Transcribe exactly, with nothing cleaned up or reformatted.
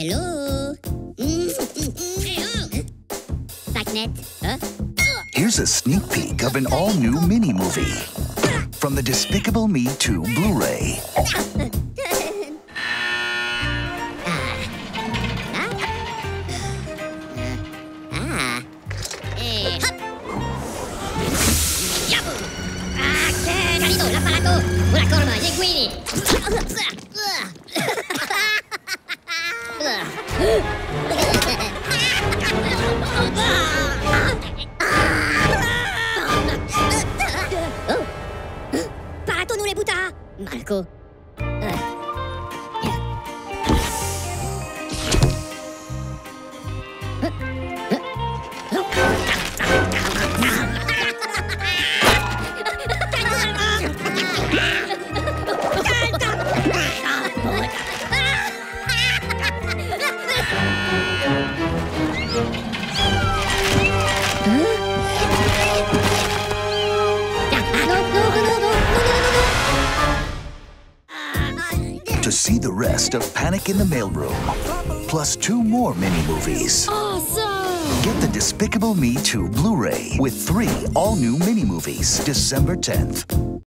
Hello? Huh? Here's a sneak peek of an all-new mini-movie from the Despicable Me two Blu-ray. Marco. To see the rest of Panic in the Mailroom, plus two more mini-movies. Awesome! Get the Despicable Me two Blu-ray with three all-new mini-movies December tenth.